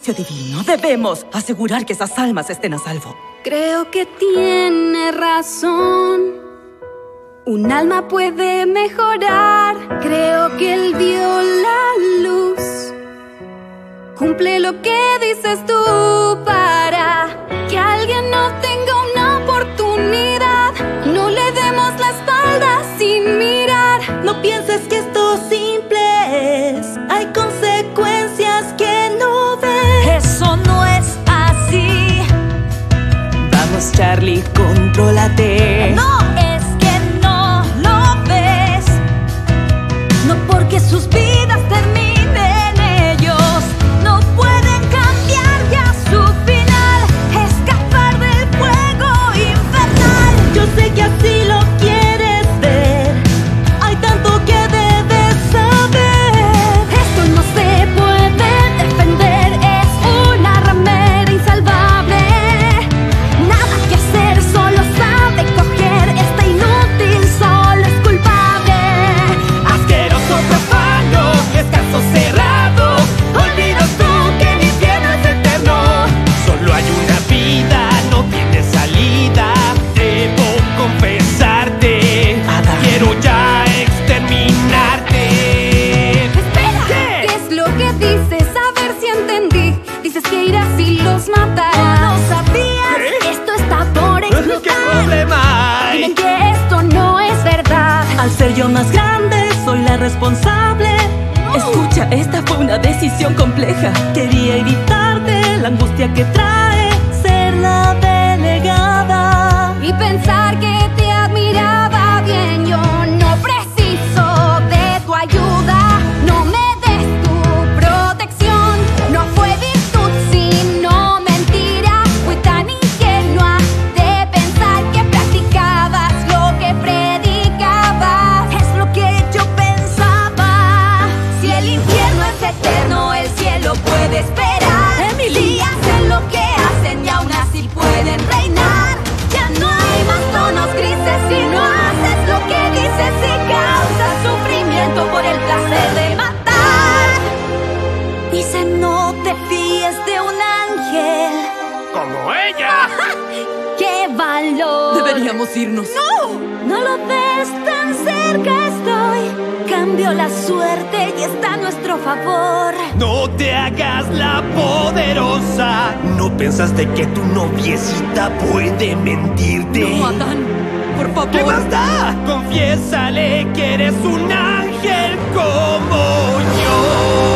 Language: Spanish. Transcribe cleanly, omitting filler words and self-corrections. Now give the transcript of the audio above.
Divino, debemos asegurar que esas almas estén a salvo. Creo que tiene razón. Un alma puede mejorar. Creo que él vio la luz. Cumple lo que dices tú para que alguien no tenga una oportunidad. No le demos la espalda sin mirar. No pienses que esto simple es. Hay consecuencias que no ves. Eso no es así. Vamos, Charlie, contrólate. No, es que no lo ves. No porque sus vidas terminen, ellos no pueden cambiar ya su final. Escapar del fuego infernal. Yo sé que así lo quieres ver. Hay tanto que debes saber. Esto no se puede defender. Es una ramera insalvable. Nada que hacer, solo sabe coger. Está inútil, solo es culpable. Asqueroso, profano, es caso cerrado. Olvidas tú que el infierno es eterno. Solo hay una vida, no tiene salida. Debo confesarte, quiero ya exterminarte. Espera, ¿qué es lo que dices? A ver si entendí. Dices que irás y los matarás. ¿No sabías? Esto está por explotar. ¿Qué problema hay? Dime que esto no es verdad. Al ser yo más grande, soy la responsable. Escucha, esta fue una decisión compleja. Quería evitarte la angustia que trae ser la delegada. Y pensar que te admiraba bien. Yo no preciso de tu ayuda. No me des tu protección. No fue virtud sino mentira. Fui tan ingenua de pensar que practicabas lo que predicabas. Es lo que yo pensaba. Si el infierno es eterno, el cielo puede esperar. Emily. Si hacen lo que hacen y aún así pueden reinar. Ya no hay más tonos grises si no haces lo que dices y causas sufrimiento por el placer de matar. Dicen no te fíes de un ángel. Como ella. ¡Qué valor! Deberíamos irnos. No lo ves, tan cerca estoy. Cambió la suerte y está a nuestro favor. No te hagas la poderosa. ¿No pensaste que tu noviecita puede mentirte? No, Adán, por favor. ¿Qué más da? Confiésale que eres un ángel como yo.